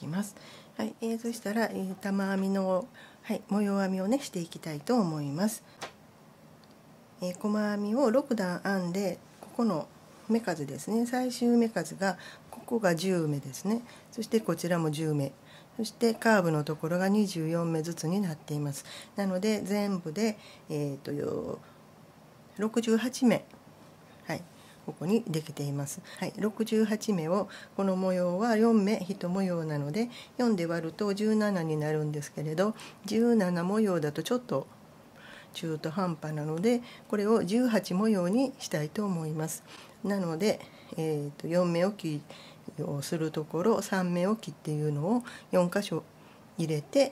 ます。はい、そしたら、玉編みの、模様編みをねしていきたいと思います。細編みを6段編んで、ここの目数ですね、最終目数がここが10目ですね。そしてこちらも10目、そしてカーブのところが24目ずつになっています。なので全部で、68目、ここにできています。68目を、この模様は4目1模様なので4で割ると17になるんですけれど、17模様だとちょっと中途半端なので、これを18模様にしたいと思います。なので、4目置きをするところ3目置きっていうのを4箇所入れて、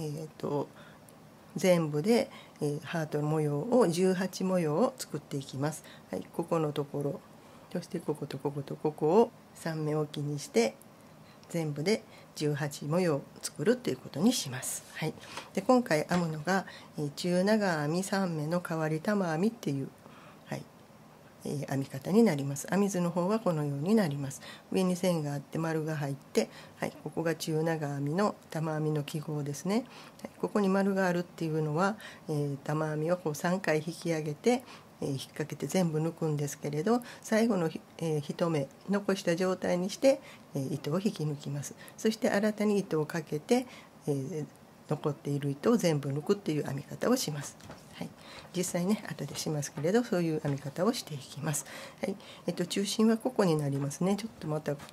全部で、ハート模様を18模様を作っていきます。ここのところ、そしてこことこことここを3目置きにして全部で18模様を作るということにします。で今回編むのが、中長編み3目の代わり玉編みっていう、編み方になります。編み図の方はこのようになります。上に線があって丸が入って、ここが中長編みの玉編みの記号ですね。ここに丸があるっていうのは、玉編みをこう3回引き上げて、引っ掛けて全部抜くんですけれど、最後の1目残した状態にして、糸を引き抜きます。そして新たに糸をかけて、残っている糸を全部抜くっていう編み方をします。実際ね後でしますけれど、そういう編み方をしていきます。中心はここになりますね。ちょっとまた、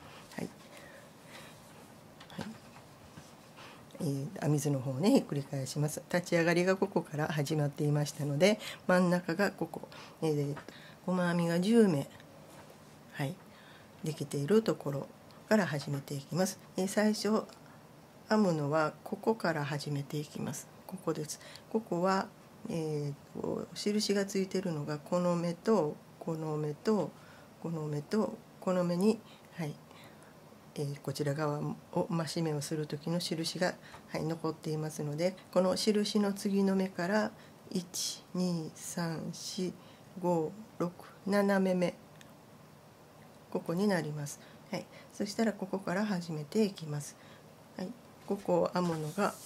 編み図の方をねひっくり返します。立ち上がりがここから始まっていましたので、真ん中がここ、細編みが10目、できているところから始めていきます。最初編むのはここから始めていきます。ここです。ここは印がついているのがこの目とこの目とこの目とこの目に、こちら側を増し目をする時の印が、残っていますので、この印の次の目から1234567目目、ここになります。そしたらここから始めていきます。ここを編むのが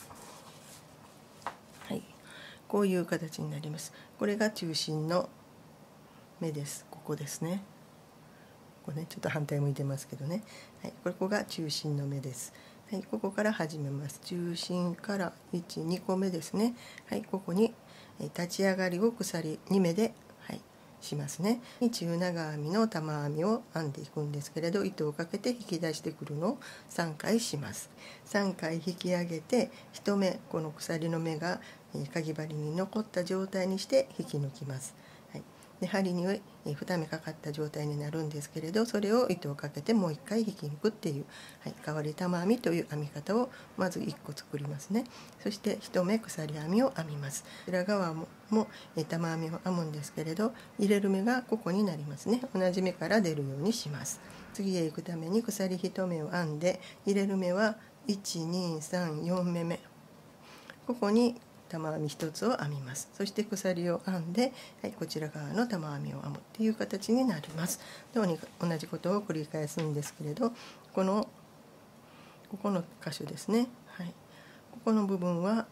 こういう形になります。これが中心の目です。ここですね。ここねちょっと反対向いてますけどね。ここが中心の目です。ここから始めます。中心から1、2個目ですね。ここに立ち上がりを鎖2目で、しますね。中長編みの玉編みを編んでいくんですけれど、糸をかけて引き出してくるのを3回します。3回引き上げて1目、この鎖の目がかぎ針に残った状態にして引き抜きます。で針に2目かかった状態になるんですけれど、それを糸をかけてもう1回引き抜くっていう、代わり玉編みという編み方をまず1個作りますね。そして1目鎖編みを編みます。裏側も玉編みを編むんですけれど、入れる目がここになりますね。同じ目から出るようにします。次へ行くために鎖1目を編んで、入れる目は123、4目目、ここに玉編み1つを編みます。そして鎖を編んで、こちら側の玉編みを編むっていう形になります。同じことを繰り返すんですけれど、ここの箇所ですね、ここの部分は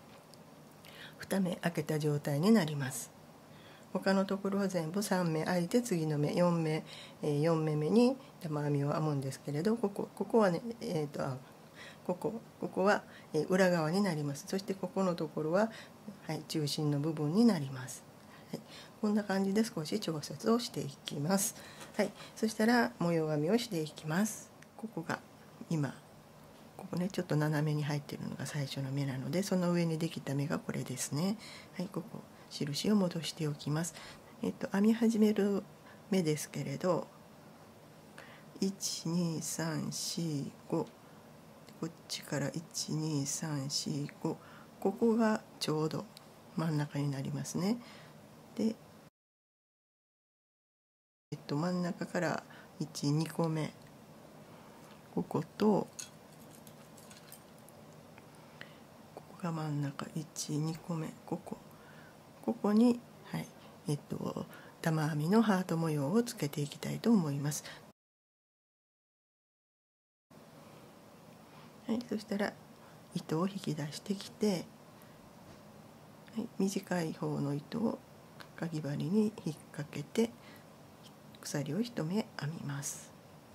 2目開けた状態になります。他のところは全部3目開いて、次の目4目目に玉編みを編むんですけれど、ここはね、ここは裏側になります。そしてここのところは、中心の部分になります。こんな感じで少し調節をしていきます。そしたら模様編みをしていきます。ここが今ここねちょっと斜めに入っているのが最初の目なので、その上にできた目がこれですね。ここ印を戻しておきます。編み始める目ですけれど、12345、こっちから12345、ここがちょうど真ん中になりますね。で、真ん中から12個目、こことここが真ん中12個目、ここに、玉編みのハート模様をつけていきたいと思います。 はい、そしたら糸を引き出してきて、はい、短い方の糸をかぎ針に引っ掛けて鎖を1目編みます。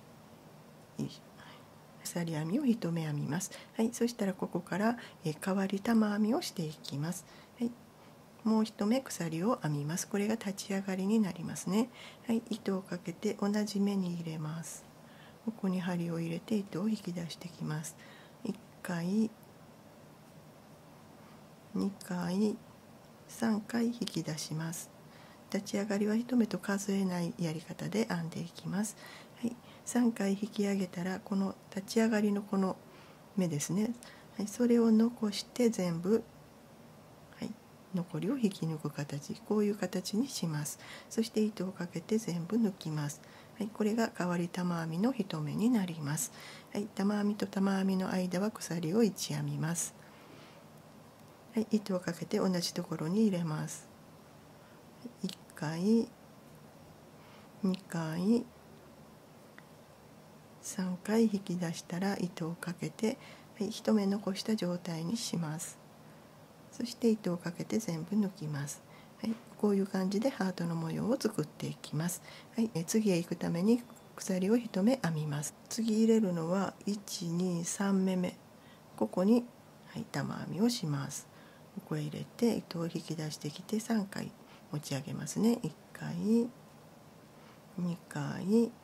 鎖編みを1目編みます。はい、そしたらここから変わり玉編みをしていきます。はい、もう1目鎖を編みます。これが立ち上がりになりますね。はい、糸をかけて同じ目に入れます。ここに針を入れて糸を引き出してきます。1回、2回、3回引き出します。立ち上がりは1目と数えないやり方で編んでいきます。はい、3回引き上げたらこの立ち上がりのこの目ですね、はい、それを残して全部、はい、残りを引き抜く形、こういう形にします。そして糸をかけて全部抜きます。はい、これが変わり玉編みの1目になります。はい、玉編みと玉編みの間は鎖を1編みます。はい、糸をかけて同じところに入れます。1回、2回、3回引き出したら糸をかけて、はい、1目残した状態にします。そして糸をかけて全部抜きます。はい、こういう感じでハートの模様を作っていきます。はい、次へ行くために鎖を1目編みます。次入れるのは1、2、3目目、ここに、はい、玉編みをします。ここへ入れて糸を引き出してきて3回持ち上げますね。1回、2回、はい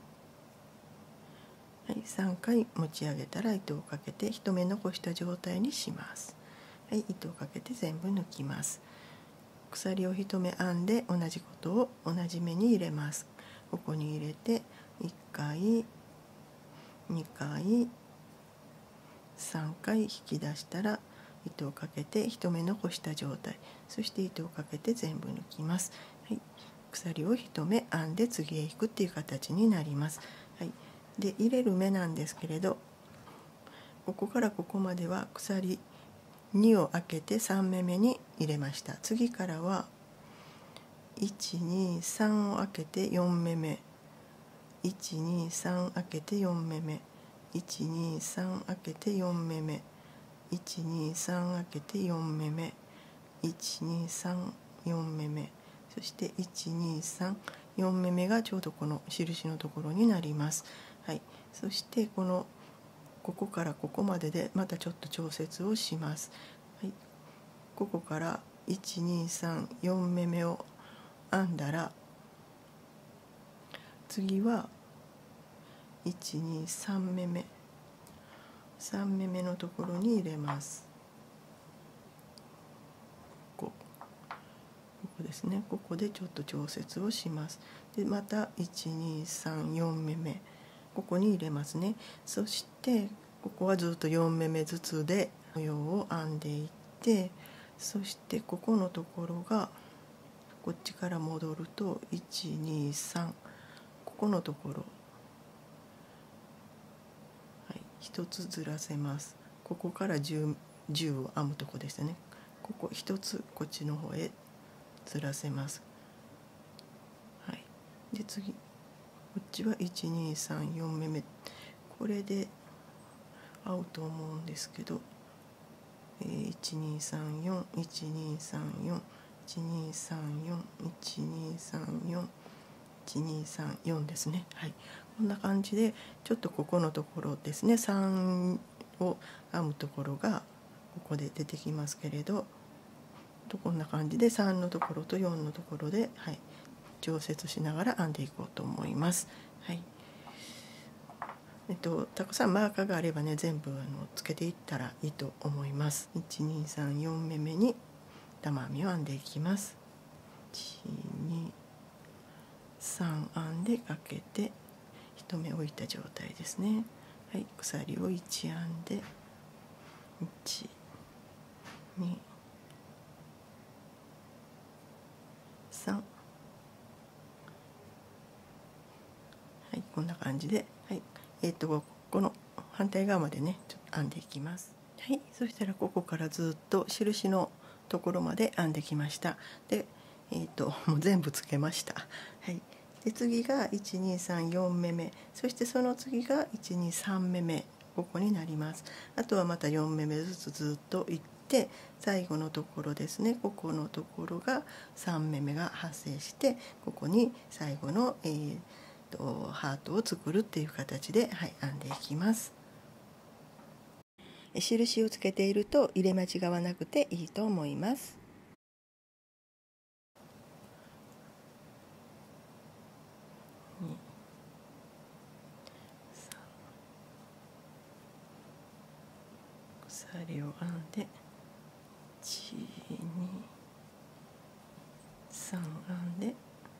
、3回持ち上げたら糸をかけて1目残した状態にします。はい、糸をかけて全部抜きます。鎖を1目編んで同じことを同じ目に入れます。ここに入れて1回、2回、3回引き出したら糸をかけて1目残した状態、そして糸をかけて全部抜きます。はい、鎖を1目編んで次へ行くっていう形になります。はい、で入れる目なんですけれど、ここからここまでは鎖2を開けて3目目に入れました。次からは1、2、3を開けて4目目、1、2、3開けて4目目、1、2、3開けて4目目、1、2、3開けて4目目、1、2、3、4目目、そして1、2、3、4目目がちょうどこの印のところになります。はい、そしてここからここまででまたちょっと調節をします。はい、ここから1、2、3、4目目を編んだら、次は1、2、3目目、3目目のところに入れます。ここですね。ここでちょっと調節をします。でまた1、2、3、4目目、ここに入れますね。そしてここはずっと4目目ずつで模様を編んでいって、そしてここのところがこっちから戻ると1、2、3、ここのところ、はい、1つずらせます。ここから10を編むとこですね。ここ1つこっちの方へずらせます。はい、で次こっちは1、2、3、4目目、これで合うと思うんですけど、1、2、3、4、1、2、3、4、1、2、3、4、1、2、3、4、1、2、3、4ですね。はい、こんな感じでちょっとここのところですね、3を編むところがここで出てきますけれど、こんな感じで3のところと4のところで、はい、調節しながら編んでいこうと思います。はい、たくさんマーカーがあればね、全部つけていったらいいと思います。1、2、3、4目目に玉編みを編んでいきます。1、2、3編んでかけて1目置いた状態ですね。はい、鎖を1編んで1、2、3、はい、こんな感じで、はい、この反対側までねちょっと編んでいきます。はい、そしたらここからずっと印のところまで編んできました。で、もう全部つけました。はい、で次が1、2、3、4目目、そしてその次が1、2、3目目ここになります。あとはまた4目めずつずっといって、最後のところですね、ここのところが3目めが発生して、ここに最後の、ハートを作るっていう形で、編んでいきます。印をつけていると入れ間違わなくていいと思います。鎖を編んで1、2、3編んで、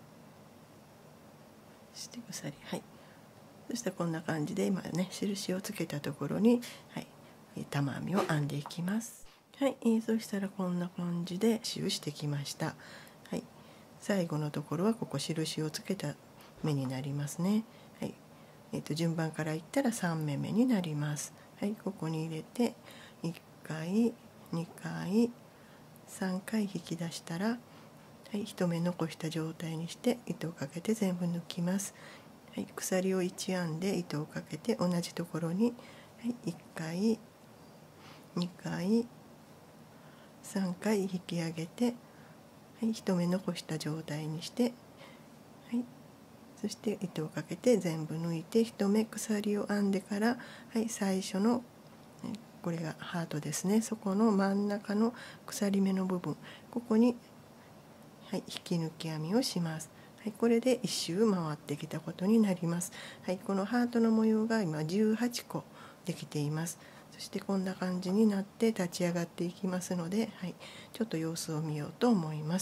そして鎖、そしてこんな感じで今ね印をつけたところに、玉編みを編んでいきます。そしたらこんな感じで刺繍してきました。最後のところはここ印をつけた目になりますね。順番からいったら3目目になります。ここに入れて1回2回3回引き出したら、1目残した状態にして糸をかけて全部抜きます。鎖を1編んで糸をかけて同じところに、1回2回3回引き上げて、1目残した状態にして、そして糸をかけて全部抜いて1目鎖を編んでから、最初のこれがハートですね、そこの真ん中の鎖目の部分、ここに、引き抜き編みをします。これで1周回ってきたことになります。このハートの模様が今18個できています。そしてこんな感じになって立ち上がっていきますので、ちょっと様子を見ようと思います。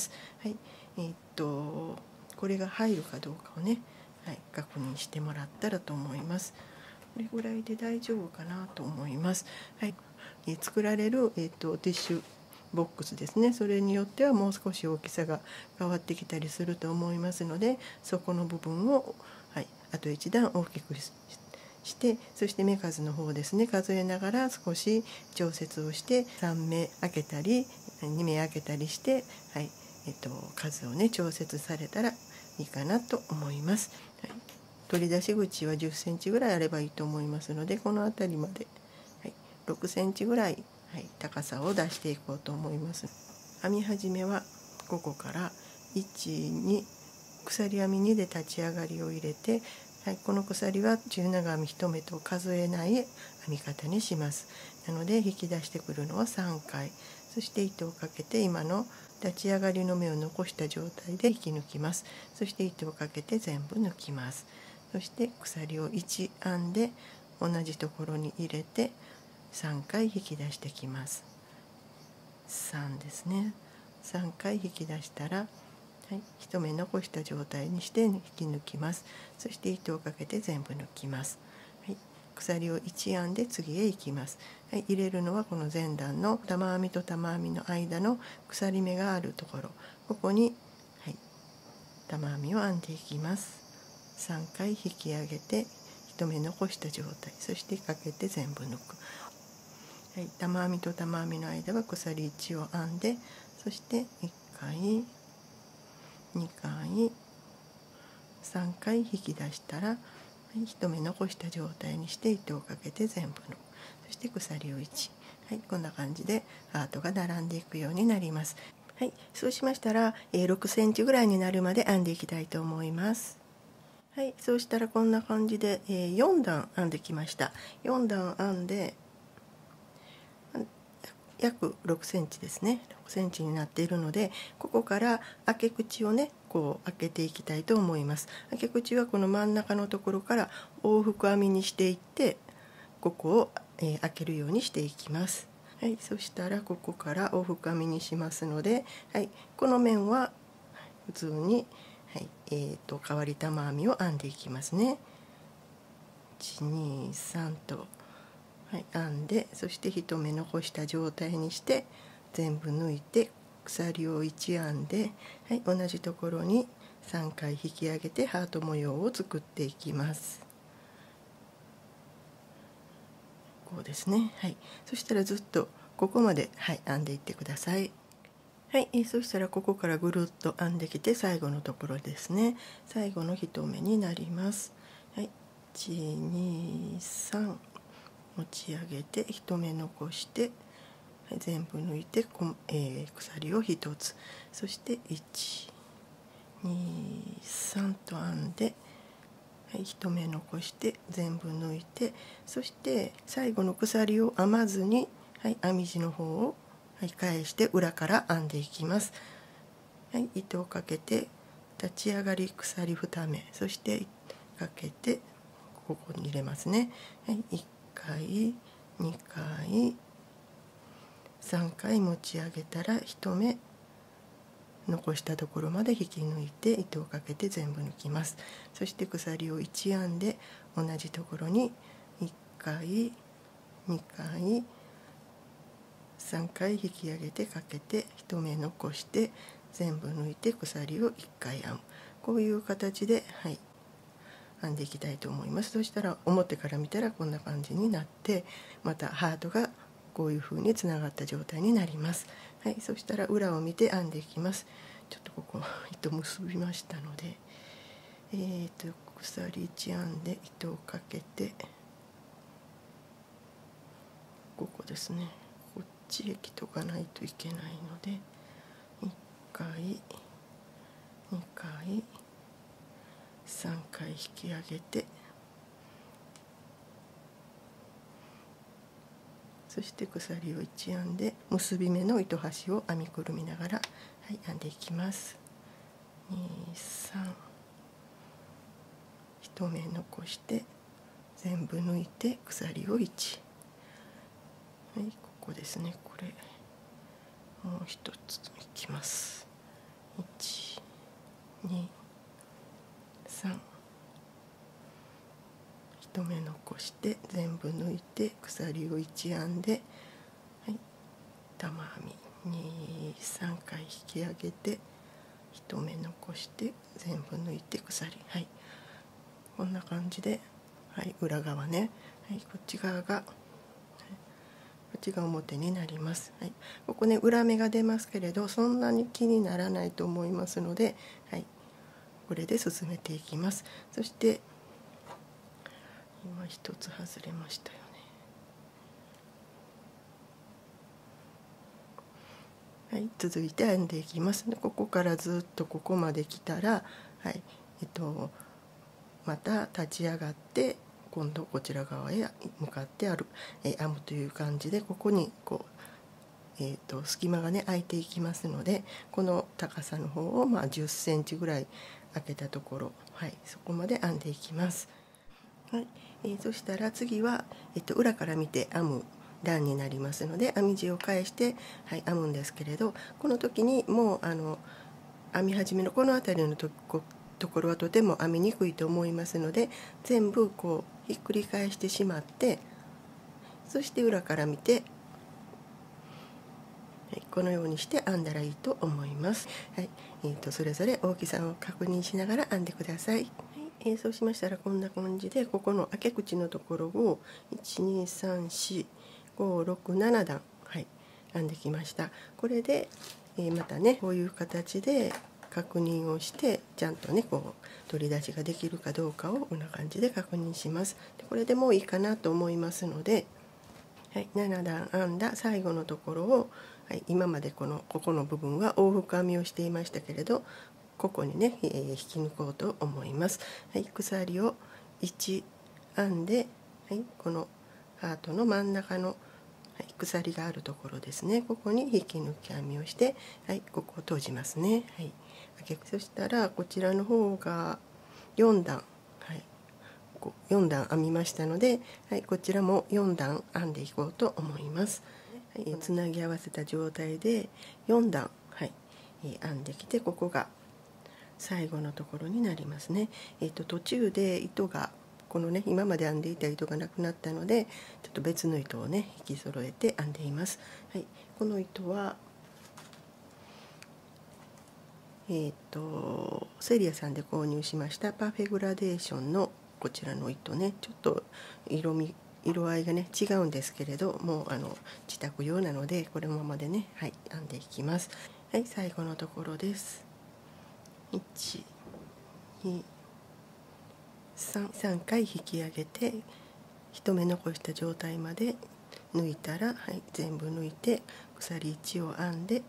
これが入るかどうかをね、確認してもらったらと思います。これぐらいで大丈夫かなと思います。作られる、ティッシュボックスですね、それによってはもう少し大きさが変わってきたりすると思いますので、そこの部分を、あと一段大きくして、そして目数の方ですね、数えながら少し調節をして3目開けたり2目開けたりして、数をね調節されたらいいかなと思います。取り出し口は10センチぐらいあればいいと思いますので、この辺りまで、6センチぐらい、高さを出していこうと思います。編み始めはここから1、2、鎖編み2で立ち上がりを入れて、この鎖は中長編み1目と数えない編み方にします。なので引き出してくるのは3回、そして糸をかけて今の立ち上がりの目を残した状態で引き抜きます。そして糸をかけて全部抜きます。そして鎖を1編んで同じところに入れて3回引き出してきます。3ですね。3回引き出したら、1目残した状態にして引き抜きます。そして糸をかけて全部抜きます。鎖を1編んで次へ行きます。入れるのはこの前段の玉編みと玉編みの間の鎖目があるところ、ここに、玉編みを編んでいきます。3回引き上げて1目残した状態、そしてかけて全部抜く。玉編みと玉編みの間は鎖1を編んで、そして1回2回3回引き出したら、1目残した状態にして糸をかけて全部抜く。そして鎖を1、こんな感じでハートが並んでいくようになります。そうしましたら、6センチぐらいになるまで編んでいきたいと思います。そうしたらこんな感じで、4段編んできました。4段編んで約6センチですね、6センチになっているので、ここから開け口をねこう開けていきたいと思います。開け口はこの真ん中のところから往復編みにしていって、ここを、開けるようにしていきます。そしたらここから往復編みにしますので、この面は普通に、代わり玉編みを編んでいきますね。1、2、3と、編んで、そして1目残した状態にして全部抜いて鎖を1編んで、同じところに3回引き上げてハート模様を作っていきます。こうですね。そしたらずっとここまで、編んでいってください。そしたらここからぐるっと編んできて最後のところですね。最後の1目になります。1、2、3 持ち上げて1目残して、はい、全部抜いて鎖を1つ、そして123と編んで、はい、1目残して全部抜いて、そして最後の鎖を編まずに、はい、編み地の方を、はい、返して裏から編んでいきます。はい、糸をかけて立ち上がり鎖2目、そしてかけてここに入れますね。はい、1回2回3回持ち上げたら1目残したところまで引き抜いて糸をかけて全部抜きます。そして鎖を1編んで同じところに1回2回3回引き上げてかけて1目残して全部抜いて鎖を1回編む、こういう形で、はい、編んでいきたいと思います。そしたら表から見たらこんな感じになって、またハートがこういう風につながった状態になります。はい、そしたら裏を見て編んでいきます。ちょっとここ糸結びましたので、鎖1編んで糸をかけて、ここですね、こっちへ来とかないといけないので1回2回3回引き上げて、そして鎖を1編んで結び目の糸端を編みくるみながら、はい、編んでいきます。23、1目残して全部抜いて鎖を1、はい、ここですね、これもう一ついきます。1、2、3、1目残して全部抜いて鎖を1編んで、はい、玉編み3回引き上げて1目残して全部抜いて鎖、はい、こんな感じで、はい、裏側ね、はい、こっち側が、こっちが表になります。はい、ここね裏目が出ますけれどそんなに気にならないと思いますので、はい、これで進めていきます。そして今一つ外れましたよね。はい、続いて編んでいきます。ここからずっとここまで来たら、はい、また立ち上がって今度こちら側へ向かって編むという感じで、ここにこう、隙間がね空いていきますので、この高さの方を10センチぐらい開けたところ、はい、そこまで編んでいきます。はい、そしたら次は、裏から見て編む段になりますので編み地を返して、はい、編むんですけれど、この時にもう編み始めのこの辺りのところはとても編みにくいと思いますので、全部こうひっくり返してしまって、そして裏から見て、はい、このようにして編んだらいいと思います。はい、それぞれ大きさを確認しながら編んでください。そうしましたらこんな感じでここの開け口のところを1234567段、はい、編んできました。これで、またねこういう形で確認をしてちゃんとねこう取り出しができるかどうかをこんな感じで確認します。でこれでもういいかなと思いますので、はい、7段編んだ最後のところを、はい、今までここの部分は往復編みをしていましたけれど、ここにね、引き抜こうと思います。はい、鎖を1編んで、はい、このハートの真ん中の、はい、鎖があるところですね、ここに引き抜き編みをして、はい、ここを閉じますね。はい、そしたらこちらの方が4段、はい、4段編みましたので、はい、こちらも4段編んでいこうと思います。はい、つなぎ合わせた状態で4段、はい、編んできて、ここが最後のところになりますね。途中で糸がこのね今まで編んでいた糸がなくなったので、ちょっと別の糸をね引き揃えて編んでいます。はい、この糸はセリアさんで購入しましたパフェグラデーションのこちらの糸ね、ちょっと色合いがね違うんですけれども、自宅用なのでこのままでね、はい、編んでいきます。はい、最後のところです。1、2、3回引き上げて 1目残した状態まで抜いたら、はい、全部抜いて鎖1を編んで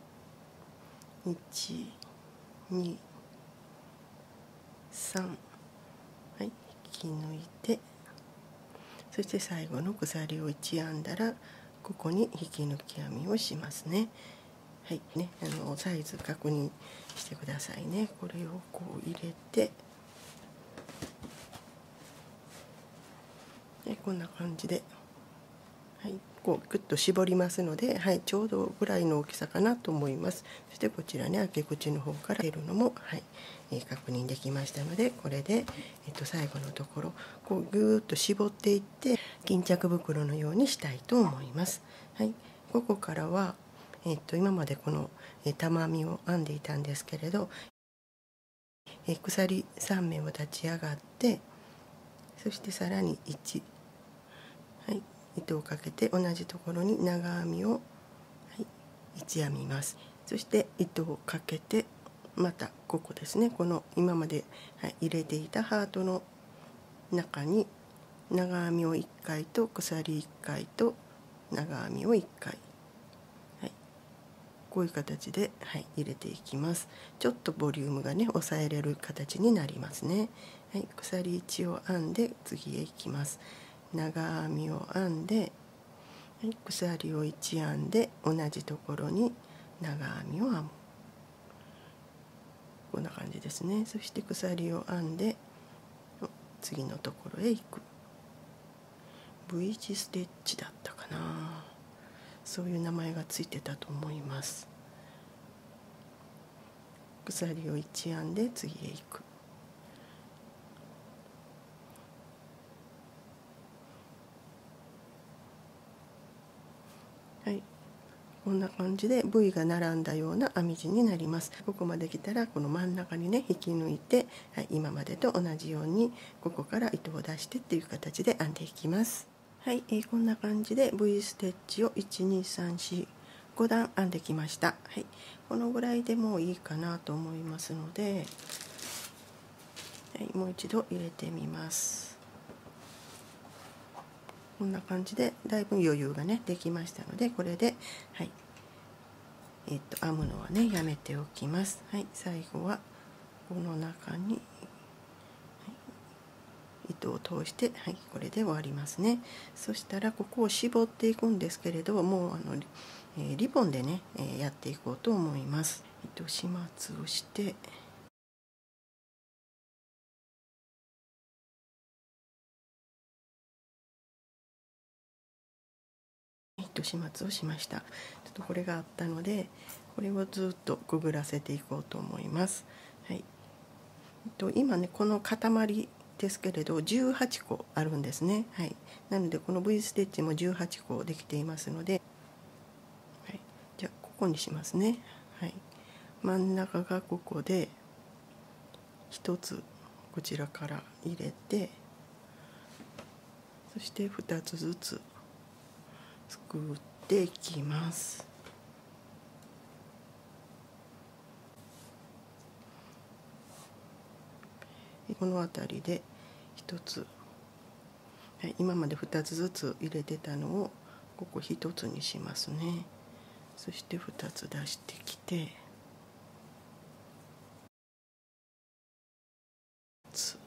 1、2、3、はい、引き抜いて、そして最後の鎖を1編んだらここに引き抜き編みをしますね。はいね、サイズ確認してくださいね。これをこう入れて、こんな感じで、はい、こうグッと絞りますので、はい、ちょうどぐらいの大きさかなと思います。そしてこちらね、開け口の方から出るのも、はい、確認できましたので、これで、最後のところこうぐーっと絞っていって巾着袋のようにしたいと思います。はい、ここからは、今までこの玉編みを編んでいたんですけれど、鎖3目を立ち上がって、そしてさらに1、はい、糸をかけて同じところに長編みを、はい、1編みます。そして糸をかけてまたここですね、この今まで、はい、入れていたハートの中に長編みを1回と鎖1回と長編みを1回、はい、こういう形で、はい、入れていきます。ちょっとボリュームがね抑えれる形になりますね。はい、鎖1を編んで次へ行きます。長編みを編んで、はい、鎖を1編んで同じところに長編みを編む、こんな感じですね。そして鎖を編んで次のところへ行く。 V 字ステッチだったかな、そういう名前がついてたと思います。鎖を1編んで次へ行く。はい、こんな感じで V が並んだような編み地になります。ここまで来たらこの真ん中にね引き抜いて、はい、今までと同じようにここから糸を出してっていう形で編んでいきます。はい、こんな感じで V ステッチを12345段編んできました。はい、このぐらいでもういいかなと思いますので、はい、もう一度入れてみます。こんな感じでだいぶ余裕がねできましたので、これで、はい、編むのはねやめておきます。はい、最後はこの中に、はい、糸を通して、はい、これで終わりますね。そしたらここを絞っていくんですけれども、リボンでね、やっていこうと思います。糸始末をして、糸始末をしました。ちょっとこれがあったのでこれをずっとくぐらせていこうと思います。はい、今ねこの塊ですけれど18個あるんですね。はい、なのでこの V ステッチも18個できていますので、はい、じゃあここにしますね。はい、真ん中がここで1つこちらから入れて、そして2つずつ作っていきます。この辺りで1つ、はい、今まで2つずつ入れてたのをここ1つにしますね。そして2つ出してきて、そ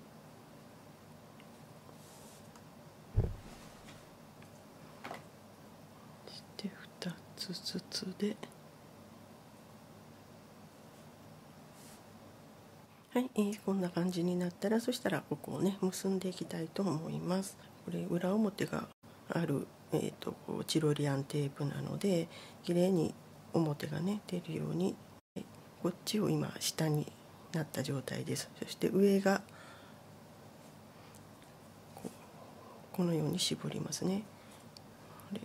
して2つずつで、はい、こんな感じになったら、そしたらここをね結んでいきたいと思います。これ裏表がある、こうチロリアンテープなので綺麗に表がね出るように、こっちを今下になった状態です。そして上がこのように絞りますね。これ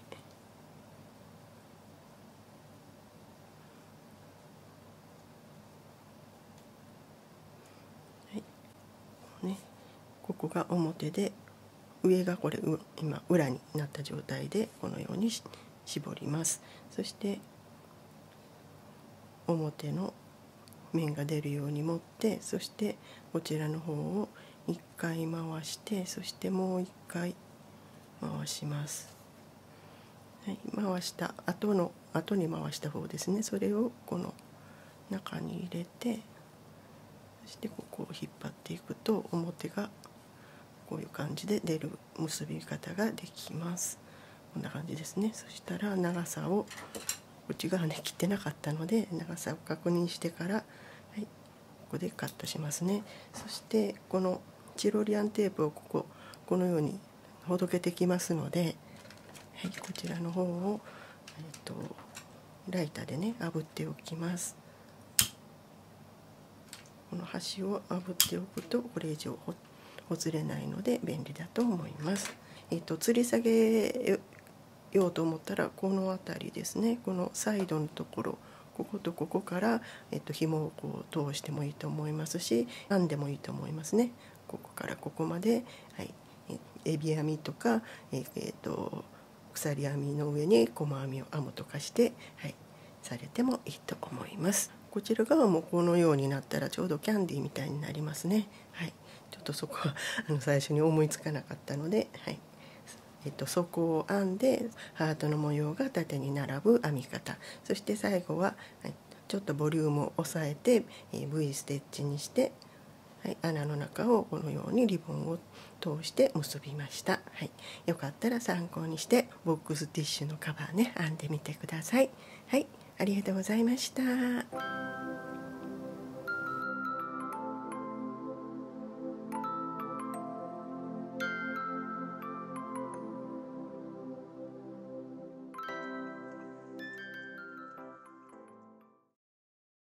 ね、ここが表で上がこれ今裏になった状態でこのように絞ります。そして表の面が出るように持って、そしてこちらの方を1回回して、そしてもう1回回します。はい、回した後に回した方ですね。それをこの中に入れて、そしてここを引っ張っていくと表がこういう感じで出る結び方ができます。こんな感じですね。そしたら長さをこっち側ね切ってなかったので長さを確認してから、はい、ここでカットしますね。そしてこのチロリアンテープをこのようにほどけてきますので、はい、こちらの方を、ライターでね炙っておきます。この端を炙っておくとこれ以上ほつれないので便利だと思います。吊り下げようと思ったらこの辺りですね、このサイドのところ、こことここから、紐をこう通してもいいと思いますし、編んでもいいと思いますね。ここからここまで、はい、エビ編みとか、鎖編みの上に細編みを編むとかして、はい、されてもいいと思います。こちら側もこのようになったらちょうどキャンディーみたいになりますね。はい、ちょっとそこは最初に思いつかなかったので、はい、底を編んでハートの模様が縦に並ぶ編み方、そして最後は、はい、ちょっとボリュームを抑えて、V ステッチにして、はい、穴の中をこのようにリボンを通して結びました。はい、よかったら参考にしてボックスティッシュのカバーね編んでみてください。はい、ありがとうございました。